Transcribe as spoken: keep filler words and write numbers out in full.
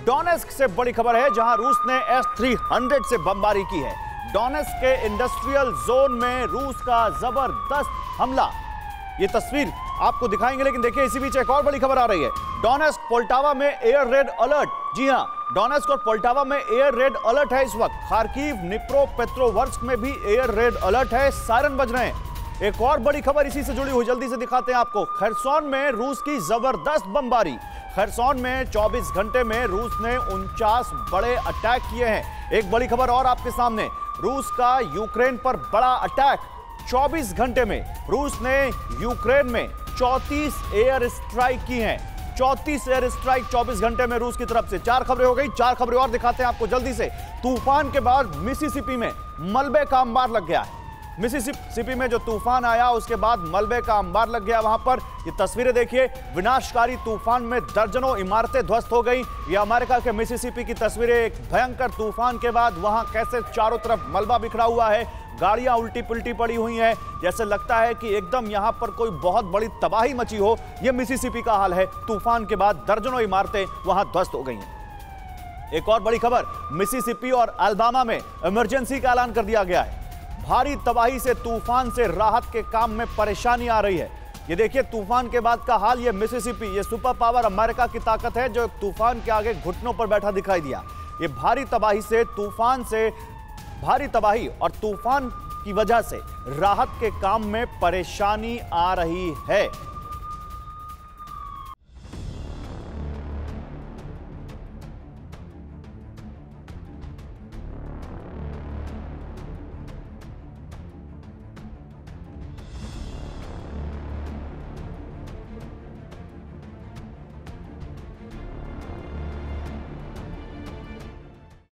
Donetsk से बड़ी खबर है, जहां रूस ने एस थ्री हंड्रेड से बमबारी की है। डोनेस्क के इंडस्ट्रियल जोन में रूस का जबरदस्त हमला, ये तस्वीर आपको दिखाएंगे, लेकिन देखिए इसी बीच एक और बड़ी खबर आ रही है। डोनेस्क पोल्टावा में एयर रेड अलर्ट। जी हां, डोनेस्क और पोल्टावा में एयर रेड अलर्ट है इस वक्त। खार्किव, निप्रो पेट्रोवर्स्क में भी एयर रेड अलर्ट है, सायरन बज रहे हैं। एक और बड़ी खबर इसी से जुड़ी हुई, जल्दी से दिखाते हैं आपको। खरसोन में रूस की जबरदस्त बमबारी। खरसोन में चौबीस घंटे में रूस ने उनचास बड़े अटैक किए हैं। एक बड़ी खबर और आपके सामने, रूस का यूक्रेन पर बड़ा अटैक। चौबीस घंटे में रूस ने यूक्रेन में चौंतीस एयर स्ट्राइक की हैं। चौंतीस एयर स्ट्राइक चौबीस घंटे में रूस की तरफ से। चार खबरें हो गई, चार खबरें और दिखाते हैं आपको जल्दी से। तूफान के बाद मिसिसिपी में मलबे का अंबार लग गया है। मिसिसिपी में जो तूफान आया उसके बाद मलबे का अंबार लग गया वहां पर। ये तस्वीरें देखिए, विनाशकारी तूफान में दर्जनों इमारतें ध्वस्त हो गई। ये अमेरिका के मिसिसिपी की तस्वीरें, एक भयंकर तूफान के बाद वहां कैसे चारों तरफ मलबा बिखरा हुआ है, गाड़ियां उल्टी पुल्टी पड़ी हुई हैं, जैसे लगता है कि एकदम यहां पर कोई बहुत बड़ी तबाही मची हो। यह मिसिसिपी का हाल है। तूफान के बाद दर्जनों इमारतें वहां ध्वस्त हो गई हैं। एक और बड़ी खबर, मिसिसिपी और अलाबामा में इमरजेंसी का ऐलान कर दिया गया है। भारी तबाही से, तूफान से राहत के काम में परेशानी आ रही है। ये देखिए तूफान के बाद का हाल। ये मिसिसिपी, ये सुपर पावर अमेरिका की ताकत है जो तूफान के आगे घुटनों पर बैठा दिखाई दिया। ये भारी तबाही से, तूफान से, भारी तबाही और तूफान की वजह से राहत के काम में परेशानी आ रही है।